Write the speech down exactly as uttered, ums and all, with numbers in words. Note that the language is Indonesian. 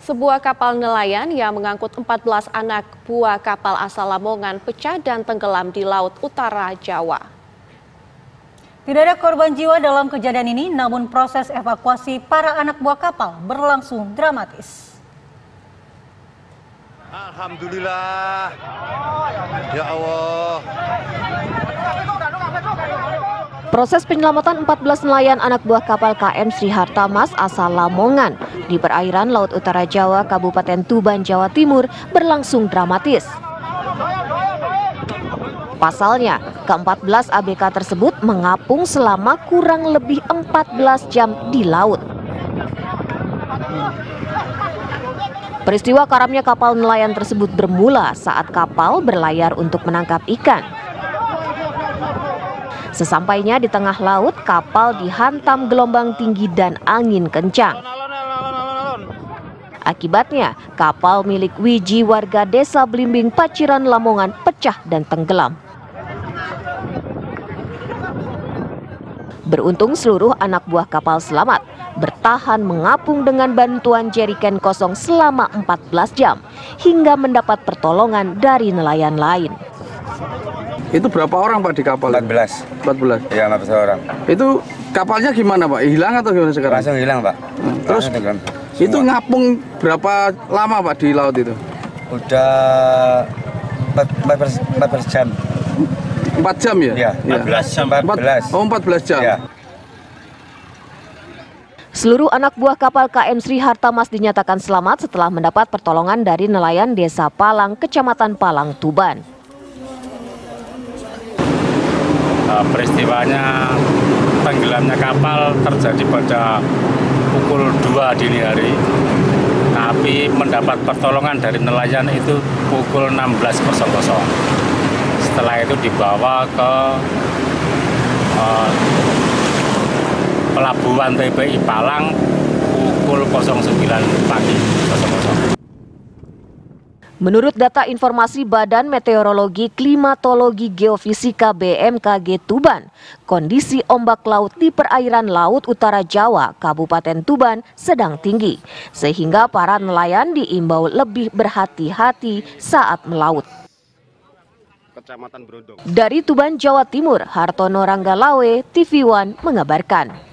Sebuah kapal nelayan yang mengangkut empat belas anak buah kapal asal Lamongan pecah dan tenggelam di Laut Utara Jawa. Tidak ada korban jiwa dalam kejadian ini, namun proses evakuasi para anak buah kapal berlangsung dramatis. Alhamdulillah, ya Allah. Proses penyelamatan empat belas nelayan anak buah kapal K M Sri Hartamas asal Lamongan di perairan Laut Utara Jawa, Kabupaten Tuban, Jawa Timur berlangsung dramatis. Pasalnya, ke empat belas A B K tersebut mengapung selama kurang lebih empat belas jam di laut. Peristiwa karamnya kapal nelayan tersebut bermula saat kapal berlayar untuk menangkap ikan. Sesampainya di tengah laut, kapal dihantam gelombang tinggi dan angin kencang. Akibatnya, kapal milik Wiji warga Desa Blimbing, Paciran, Lamongan pecah dan tenggelam. Beruntung seluruh anak buah kapal selamat, bertahan mengapung dengan bantuan jeriken kosong selama empat belas jam, hingga mendapat pertolongan dari nelayan lain. Itu berapa orang Pak di kapal? empat belas. empat belas? Iya, empat belas orang. Itu kapalnya gimana Pak? Hilang atau gimana sekarang? Langsung hilang Pak. Hmm. Terus itu ngapung berapa lama Pak di laut itu? Udah empat belas jam. empat jam ya? Iya, empat belas. empat belas. Oh, empat belas jam. Ya. Seluruh anak buah kapal K M Sri Hartamas dinyatakan selamat setelah mendapat pertolongan dari nelayan Desa Palang, Kecamatan Palang, Tuban. Peristiwanya tenggelamnya kapal terjadi pada pukul dua dini hari, tapi mendapat pertolongan dari nelayan itu pukul enam belas. Setelah itu dibawa ke uh, pelabuhan T B I Palang pukul sembilan pagi. Menurut data informasi Badan Meteorologi, Klimatologi, Geofisika B M K G Tuban, kondisi ombak laut di perairan Laut Utara Jawa, Kabupaten Tuban sedang tinggi, sehingga para nelayan diimbau lebih berhati-hati saat melaut. Dari Tuban, Jawa Timur, Hartono Ranggalawe, T V One mengabarkan.